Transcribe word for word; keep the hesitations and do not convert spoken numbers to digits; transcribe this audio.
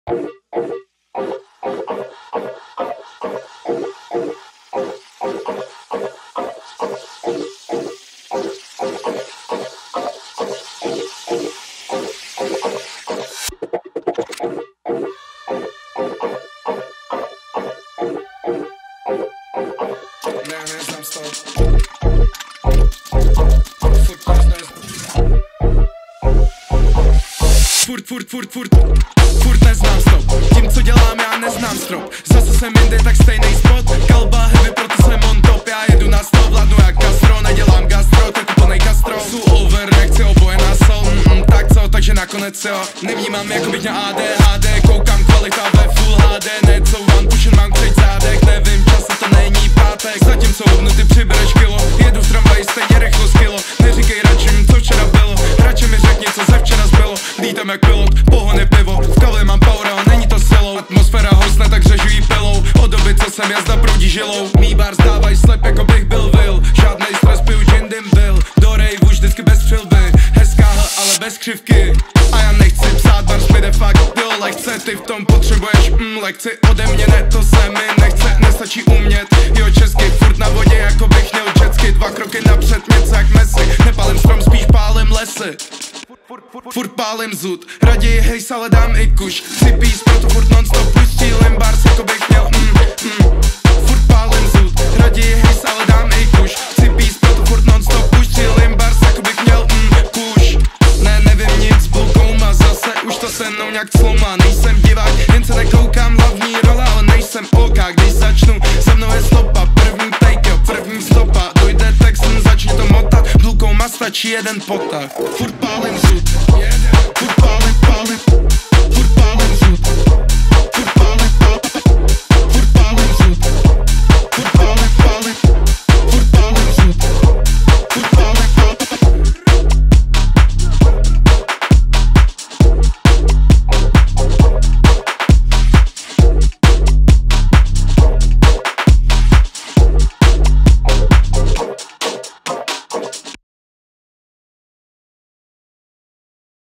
Neznám Stop. Furt, furt, furt, furt, furt neznám stop. Tím, co dělám, já neznám strop. Zase jsem jinde, tak stejnej spot. Kalba heavy, proto jsem on top. Já jedu na stop, vládnu jak Castro. Nedělám gastro, tak plnej Castro. Jsou over, nechci oboje na sol. mm, Tak co, takže nakonec jo. Nevnímám, jako bych měl A D H D. Koukám kvalita ve full H D. Necouvan, pušen, mám křeč zádech. Nevím, čase to není pátek. Zatímco hubnuty přibereš kilo. Jedu v tramvaji, stejně rychlost kilo. Neříkej radši mi, co včera bylo. Radši mi řekni, co ze včera zbylo. Lítam jak pilot, pohony pivo. V kavli mám power, ale není to silou. Atmosféra hosne, tak řežují pilou. Od doby, co jsem jazda proudí žilou. Mý bars dávaj slep, jako bych byl Will. Žádnej stres, piju gin, dim byl. Do rave už vždycky bez přilby. Hezká hl, ale bez křivky. A já nechci psát, bars mi jde fakt do lehce. Ty v tom potřebuješ mm, lekci ode mě, ne, to se mi nechce, nestačí umět. Jo, česky, furt na vodě, jako bych měl jetsky. Dva kroky napřed, něco jak Messi. Nepálím strom, spíš pálím lesy. Furt pálím zud, raději hejs, ale dám i kuš. Chci pís, proto furt non-stop pustím bars, jako bych měl mm, mm. Furt pálím zud, raději hejs, ale dám i kuš. Chci pís, proto furt non-stop pustím bars, jako bych měl mm, kuš. Ne, nevím nic, bulkouma, zase už to se mnou nějak cloumá. Nejsem divák, jen se nekoukám, hlavní role, ale nejsem OK. Když začnu, za mnou je stopa, první take, jo, první stopa. Dojde text, začni to motat, bulkouma stačí jeden potah. Furt pálím zud, furt pálím, pálím.